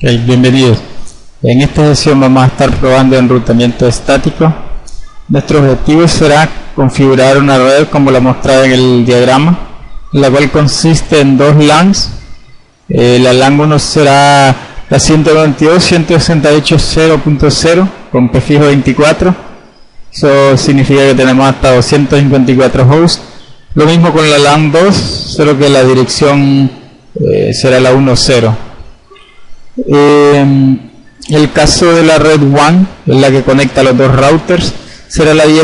Bienvenidos. En esta sesión vamos a estar probando enrutamiento estático. Nuestro objetivo será configurar una red como la mostrada en el diagrama, la cual consiste en dos LANs. La LAN 1 será la 192.168.0.0 con prefijo 24. Eso significa que tenemos hasta 254 hosts. Lo mismo con la LAN 2, solo que la dirección será la 1.0. El caso de la red 1, es la que conecta los dos routers, será la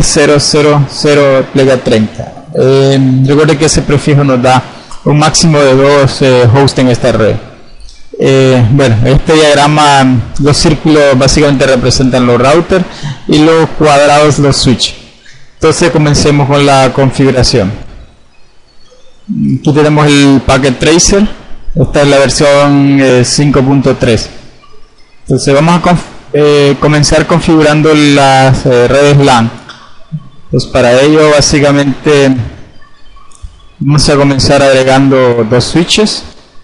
10.0.0/30. Recuerde que ese prefijo nos da un máximo de dos hosts en esta red. Bueno, este diagrama, los círculos básicamente representan los routers y los cuadrados los switches. Entonces comencemos con la configuración. Aquí tenemos el Packet Tracer. Esta es la versión 5.3. Entonces vamos a comenzar configurando las redes LAN. Pues para ello básicamente vamos a comenzar agregando dos switches,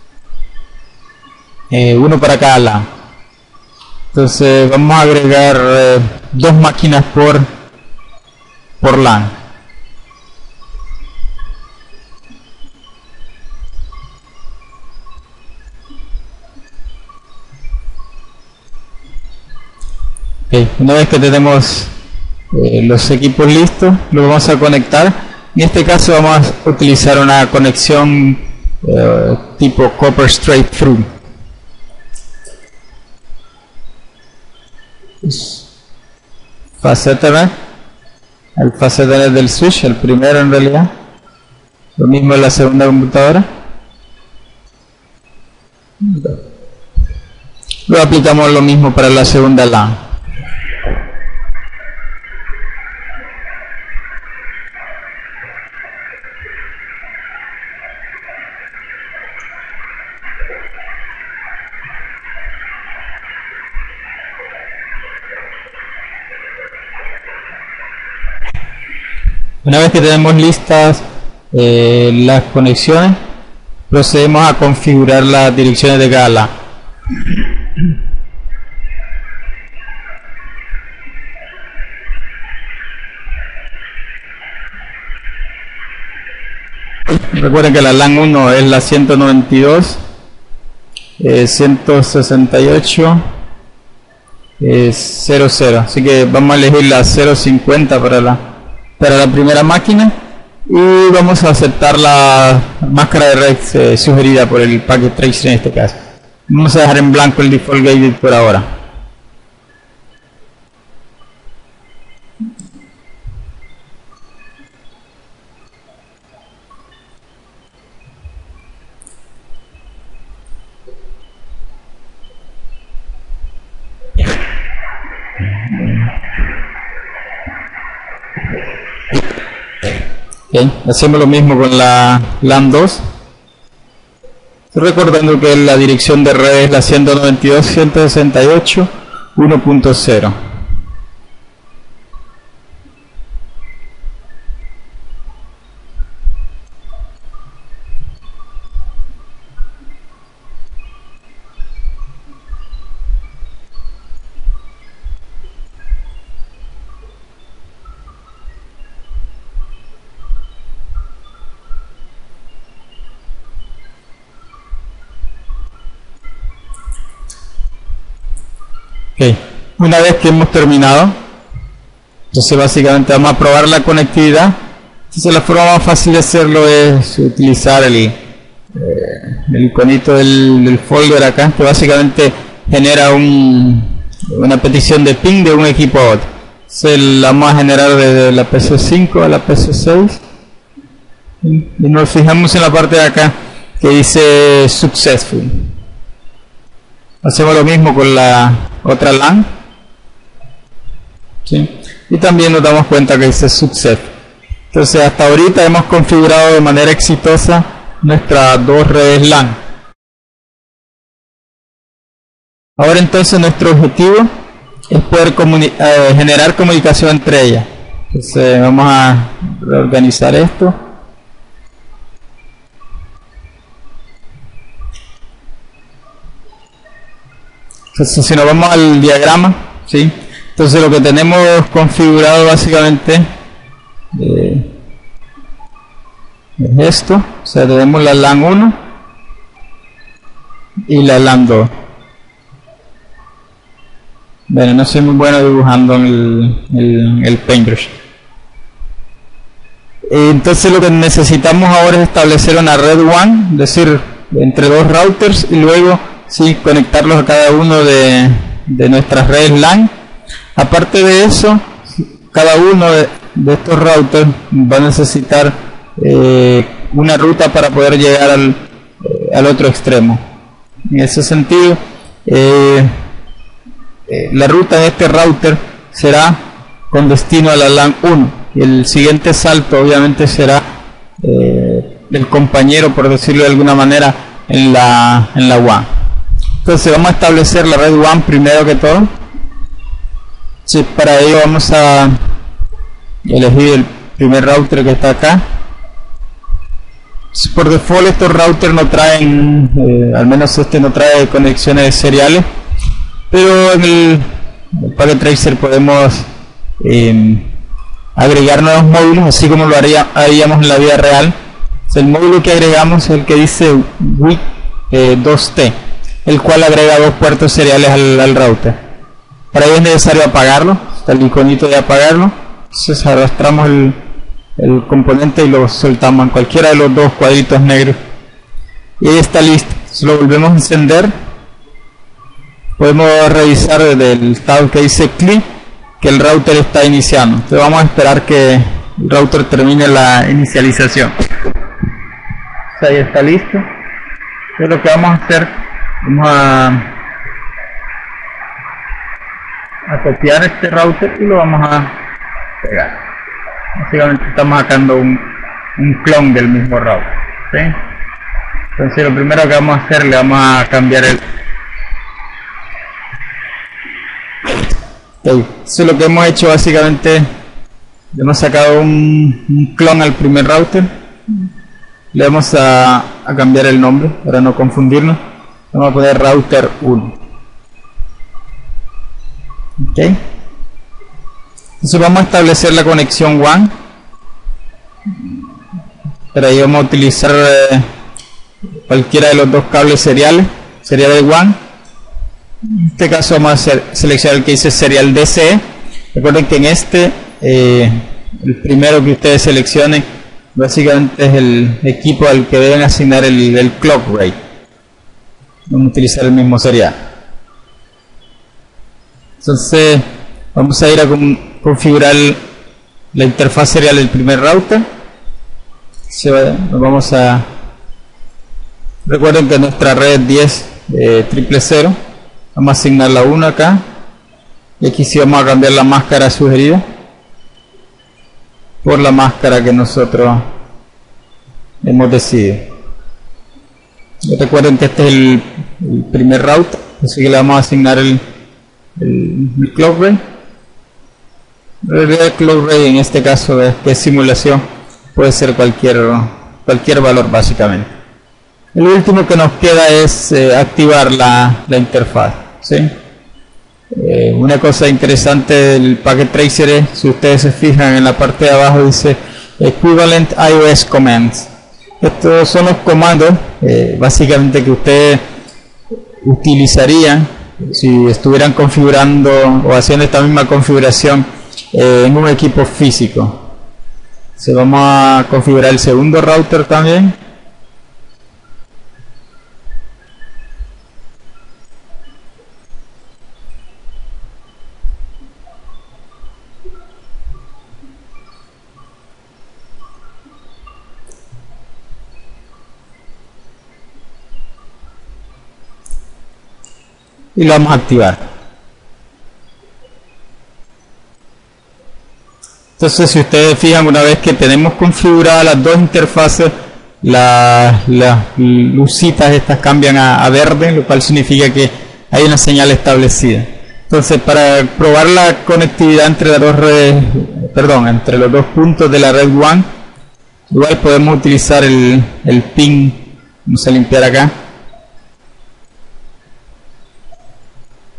uno para cada LAN. Entonces vamos a agregar dos máquinas por LAN. Una vez que tenemos los equipos listos, los vamos a conectar. En este caso vamos a utilizar una conexión tipo Copper Straight Through. Fase Ethernet, el fase Ethernet del switch, el primero en realidad. Lo mismo en la segunda computadora. Luego aplicamos lo mismo para la segunda LAN. Una vez que tenemos listas las conexiones, procedemos a configurar las direcciones de cada LAN. Recuerden que la LAN 1 es la 192.168.0.0, así que vamos a elegir la 0.50 para la primera máquina y vamos a aceptar la máscara de red sugerida por el Packet Tracer en este caso. Vamos a dejar en blanco el default gated por ahora. Hacemos lo mismo con la LAN 2, recordando que la dirección de red es la 192.168.1.0. Una vez que hemos terminado, entonces básicamente vamos a probar la conectividad. Entonces la forma más fácil de hacerlo es utilizar el iconito del folder acá, que básicamente genera una petición de ping de un equipo a otro. Entonces la vamos a generar desde la PC5 a la PC6 y nos fijamos en la parte de acá que dice Successful. Hacemos lo mismo con la otra LAN, ¿sí? Y también nos damos cuenta que dice Success. Entonces hasta ahorita hemos configurado de manera exitosa nuestras dos redes LAN. Ahora entonces nuestro objetivo es poder generar comunicación entre ellas. Entonces vamos a reorganizar esto. Entonces, si nos vamos al diagrama, ¿sí? Entonces lo que tenemos configurado básicamente es esto. O sea, tenemos la LAN 1 y la LAN 2. Bueno, no soy muy bueno dibujando en el Paintbrush. Entonces lo que necesitamos ahora es establecer una red WAN, es decir, entre dos routers, y luego sí conectarlos a cada uno de nuestras redes LAN. Aparte de eso, cada uno de estos routers va a necesitar una ruta para poder llegar al otro extremo. En ese sentido, la ruta de este router será con destino a la LAN 1 y el siguiente salto obviamente será el compañero, por decirlo de alguna manera, en la WAN. Entonces vamos a establecer la red WAN primero que todo. Sí, para ello vamos a elegir el primer router que está acá. Por default estos routers no traen, al menos este no trae conexiones seriales, pero en el Packet Tracer podemos agregar nuevos módulos, así como lo haríamos en la vida real. El módulo que agregamos es el que dice WIC 2T, el cual agrega dos puertos seriales al router. Para ello es necesario apagarlo, está el iconito de apagarlo. Entonces arrastramos el componente y lo soltamos en cualquiera de los dos cuadritos negros y ahí está listo. Si lo volvemos a encender, podemos revisar desde el tab que dice click que el router está iniciando. Entonces vamos a esperar que el router termine la inicialización. Ahí está listo. Entonces lo que vamos a hacer, vamos a copiar este router y lo vamos a pegar. Básicamente estamos sacando un clon del mismo router, ¿sí? Entonces lo primero que vamos a hacer, le vamos a cambiar el... Entonces lo que hemos hecho básicamente, le hemos sacado un clon al primer router, le vamos a cambiar el nombre para no confundirnos, vamos a poner router 1. ¿Ok? Entonces vamos a establecer la conexión WAN. Para ello vamos a utilizar cualquiera de los dos cables seriales WAN. En este caso vamos a seleccionar el que dice serial DCE. Recuerden que en este, el primero que ustedes seleccionen, básicamente es el equipo al que deben asignar el clock rate. Vamos a utilizar el mismo serial. Entonces vamos a ir a configurar la interfaz serial del primer router. Recuerden que nuestra red 10 000, vamos a asignar la 1 acá, y aquí sí vamos a cambiar la máscara sugerida por la máscara que nosotros hemos decidido. Recuerden que este es el primer router, así que le vamos a asignar el clock rate. El clock rate en este caso de simulación puede ser cualquier valor básicamente. El último que nos queda es activar la interfaz, ¿sí? Una cosa interesante del Packet Tracer es, si ustedes se fijan en la parte de abajo dice Equivalent iOS Commands. Estos son los comandos básicamente que ustedes utilizarían si estuvieran configurando o haciendo esta misma configuración en un equipo físico. Vamos a configurar el segundo router también. Y lo vamos a activar. Entonces, si ustedes fijan, una vez que tenemos configuradas las dos interfaces, las lucitas estas cambian a verde, lo cual significa que hay una señal establecida. Entonces, para probar la conectividad entre las dos redes, entre los dos puntos de la red WAN, igual podemos utilizar el ping. Vamos a limpiar acá.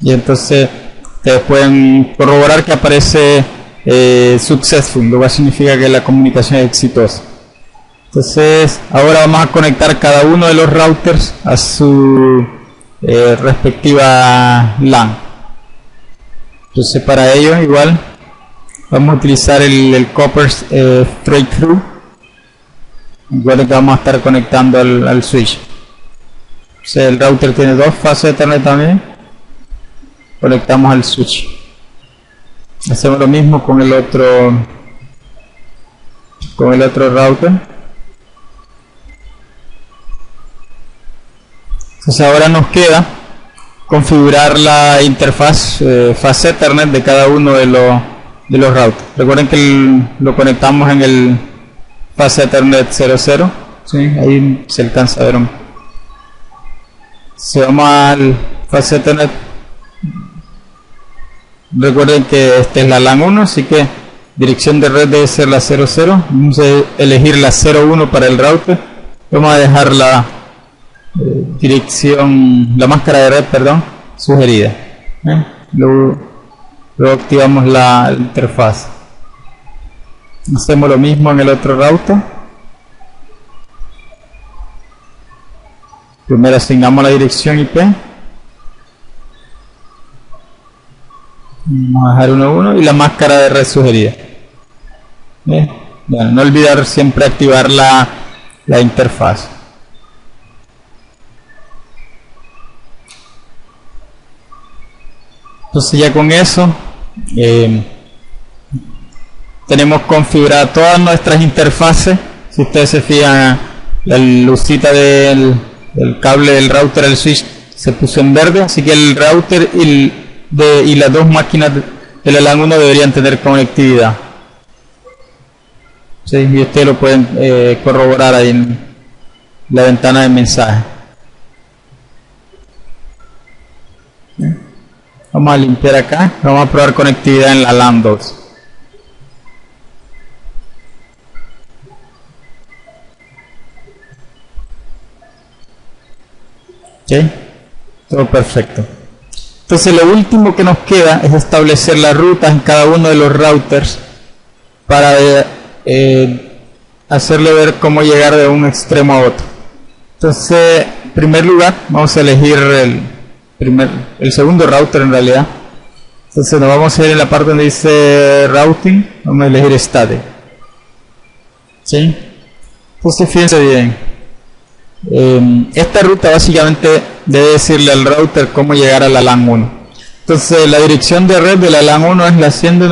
y entonces te pueden corroborar que aparece successful, lo cual significa que la comunicación es exitosa. Entonces ahora vamos a conectar cada uno de los routers a su respectiva LAN. Entonces para ello igual vamos a utilizar el Copper Straight Through, igual que vamos a estar conectando al switch. Entonces el router tiene dos fases de Ethernet también, conectamos al switch. Hacemos lo mismo con el otro router. Entonces ahora nos queda configurar la interfaz fase Ethernet de cada uno de los routers. Recuerden que lo conectamos en el fase Ethernet 00, ¿sí? Ahí se alcanza a ver. Se vamos al fase Ethernet. Recuerden que esta es la LAN 1, así que dirección de red debe ser la 00. Vamos a elegir la 01 para el router. Vamos a dejar la dirección, la máscara de red, perdón, sugerida. Luego activamos la interfaz. Hacemos lo mismo en el otro router. Primero asignamos la dirección IP. Vamos a dejar 1.1 y la máscara de red sugerida. Bueno, no olvidar siempre activar la interfaz. Entonces ya con eso tenemos configuradas todas nuestras interfaces. Si ustedes se fijan, la lucita del cable del router al switch se puso en verde, así que el router y las dos máquinas de la LAN 1 deberían tener conectividad. ¿Sí? Y ustedes lo pueden corroborar ahí en la ventana de mensaje. Vamos a limpiar acá, vamos a probar conectividad en la LAN 2. Ok, todo perfecto. Entonces lo último que nos queda es establecer las rutas en cada uno de los routers para hacerle ver cómo llegar de un extremo a otro. Entonces, en primer lugar, vamos a elegir el segundo router en realidad. Entonces nos vamos a ir en la parte donde dice routing, vamos a elegir static. ¿Sí? Entonces fíjense bien, esta ruta básicamente debe decirle al router cómo llegar a la LAN 1. Entonces la dirección de red de la LAN 1 es la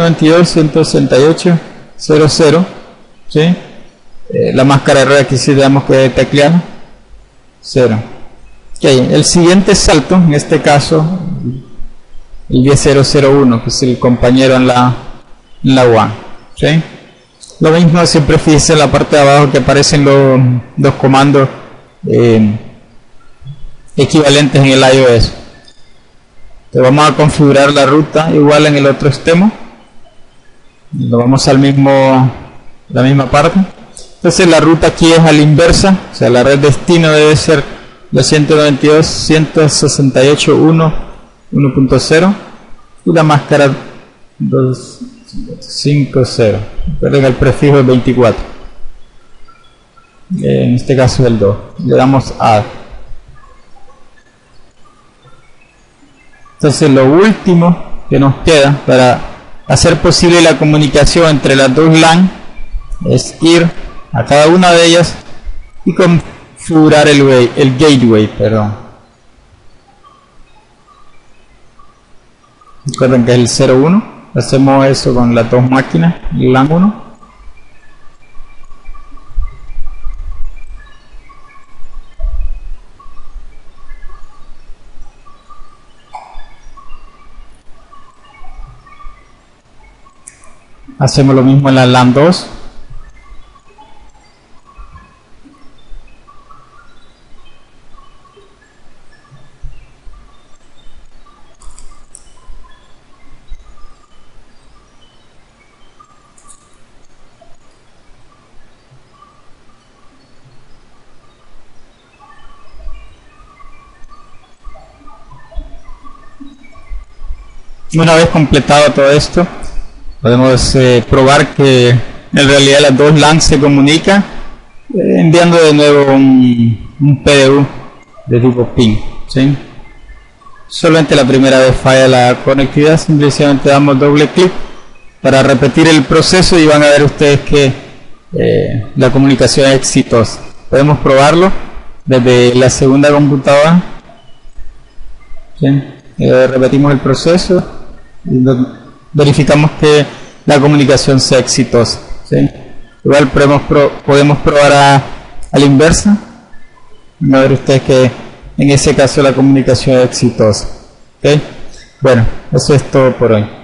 192.168.0.0, ¿sí? La máscara de red aquí sí tenemos que teclear 0. Okay, el siguiente salto, en este caso, el 10.0.0.1, que es el compañero en la WAN. ¿Sí? Lo mismo siempre fíjense en la parte de abajo que aparecen los comandos equivalentes en el iOS. Entonces vamos a configurar la ruta igual en el otro extremo. Lo vamos al la misma parte. Entonces la ruta aquí es a la inversa, o sea, la red destino debe ser la 192.168.1.0 y la máscara 250. Recuerden el prefijo es 24. En este caso es el 2. Le damos Add. Entonces lo último que nos queda para hacer posible la comunicación entre las dos LAN es ir a cada una de ellas y configurar el gateway, perdón. Recuerden que es el 01. Hacemos eso con las dos máquinas, LAN 1. Hacemos lo mismo en la LAN 2. Una vez completado todo esto, podemos probar que en realidad las dos LAN se comunican enviando de nuevo un PDU de tipo ping, ¿sí? Solamente la primera vez falla la conectividad, simplemente damos doble clic para repetir el proceso y van a ver ustedes que la comunicación es exitosa. Podemos probarlo desde la segunda computadora, ¿sí? Repetimos el proceso y verificamos que la comunicación sea exitosa, ¿sí? Igual podemos probar a la inversa. Van a ver ustedes que en ese caso la comunicación es exitosa, ¿okay? Bueno, eso es todo por hoy.